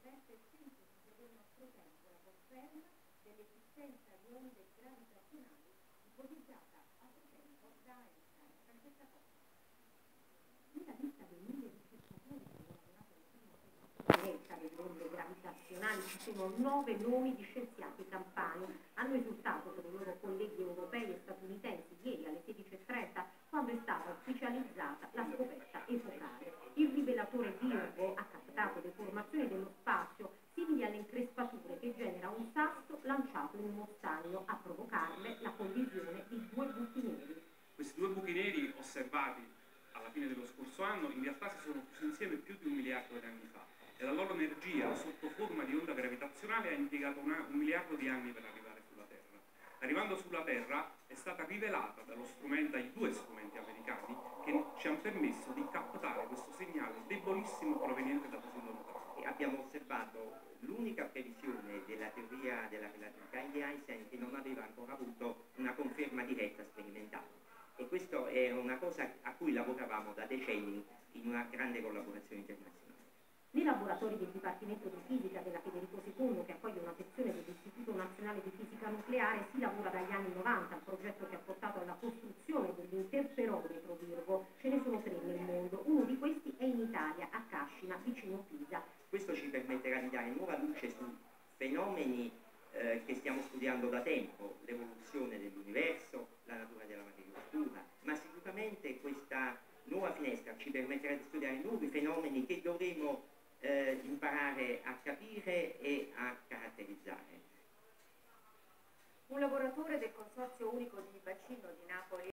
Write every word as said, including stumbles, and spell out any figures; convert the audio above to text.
scoperte scientifiche del nostro tempo, la conferma dell'esistenza di onde gravitazionali ipotizzata a suo tempo da Einstein. Francesca Costa. Nella lista dei mille ricercatori che hanno lavorato alla prima esperienza delle onde gravitazionali ci sono nove nomi di scienziati campani. Hanno esultato per i loro colleghi europei e statunitensi ieri alle sedici e trenta quando è stata ufficializzata la scoperta epocale. Il rivelatore Virgo ha captato deformazioni dello spazio simili alle increspature che genera un sasso lanciato in uno stagno, a provocarle la collisione di due buchi neri. Questi due buchi neri osservati alla fine dello scorso anno in realtà si sono fusi insieme più di un miliardo di anni fa e la loro energia sotto forma di onda gravitazionale ha impiegato una, un miliardo di anni per arrivare sulla Terra. Arrivando sulla Terra è stata rivelata dallo strumento, dai due strumenti americani che ci hanno permesso di captare questo segnale debolissimo proveniente da così lontano. E abbiamo osservato l'unica previsione della teoria della relatività di Einstein che non aveva ancora avuto una conferma diretta sperimentale. E questa è una cosa a cui lavoravamo da decenni in una grande collaborazione internazionale. Nei laboratori del Dipartimento di Fisica della Federico secondo, che accoglie una sezione dell'Istituto Nazionale di Fisica Nucleare, si lavora dagli anni novanta al progetto che ha portato alla costruzione dell'interferometro Virgo. Ce ne sono tre nel mondo, uno di questi è in Italia, a Cascina, vicino Pisa. Questo ci permetterà di dare nuova luce su fenomeni eh, che stiamo studiando da tempo, l'evoluzione dell'universo, la natura della materia oscura, ma sicuramente questa nuova finestra ci permetterà di studiare nuovi fenomeni che dovremo eh, imparare a capire